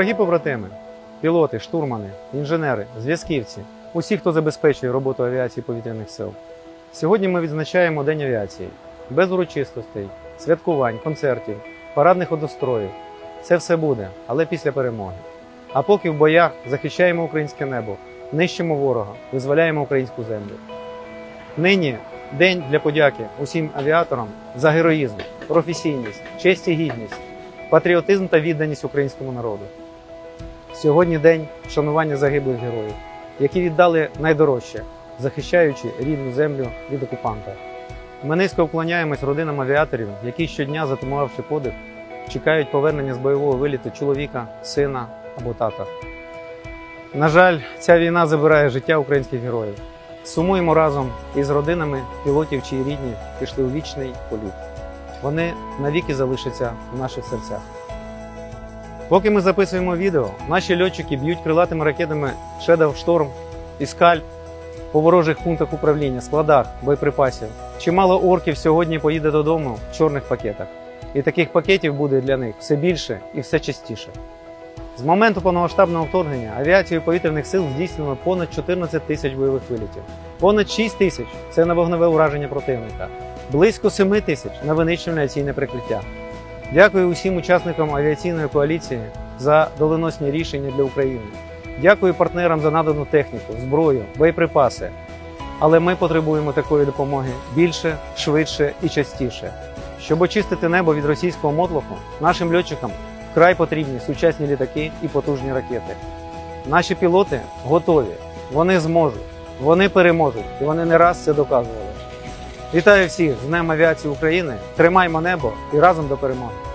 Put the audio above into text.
Дорогі побратими, пілоти, штурмани, інженери, зв'язківці, усі, хто забезпечує роботу авіації повітряних сил. Сьогодні ми відзначаємо День авіації. Без урочистостей, святкувань, концертів, парадних одностроїв. Це все буде, але після перемоги. А поки в боях захищаємо українське небо, нищимо ворога, визволяємо українську землю. Нині день для подяки усім авіаторам за героїзм, професійність, честь і гідність, патріотизм та відданість українському народу. Сьогодні день вшанування загиблих героїв, які віддали найдорожче, захищаючи рідну землю від окупанта. Ми низько вклоняємось родинам авіаторів, які щодня, затамувавши подих, чекають повернення з бойового виліту чоловіка, сина або тата. На жаль, ця війна забирає життя українських героїв. Сумуємо разом із родинами пілотів, чиї рідні пішли у вічний політ. Вони навіки залишаться в наших серцях. Поки ми записуємо відео, наші льотчики б'ють крилатими ракетами Shadow Storm і Scalp по ворожих пунктах управління, складах боєприпасів. Чимало орків сьогодні поїде додому в чорних пакетах. І таких пакетів буде для них все більше і все частіше. З моменту повномасштабного вторгнення авіацією повітряних сил здійснено понад 14 тисяч бойових вилітів. Понад 6 тисяч – це на вогневе ураження противника. Близько 7 тисяч – на винищувальне авіаційне прикриття. Дякую усім учасникам авіаційної коаліції за доленосні рішення для України. Дякую партнерам за надану техніку, зброю, боєприпаси. Але ми потребуємо такої допомоги більше, швидше і частіше. Щоб очистити небо від російського мотлоху, нашим льотчикам вкрай потрібні сучасні літаки і потужні ракети. Наші пілоти готові, вони зможуть, вони переможуть і вони не раз це доказували. Вітаю всіх з Днем авіації України, тримаймо небо і разом до перемоги!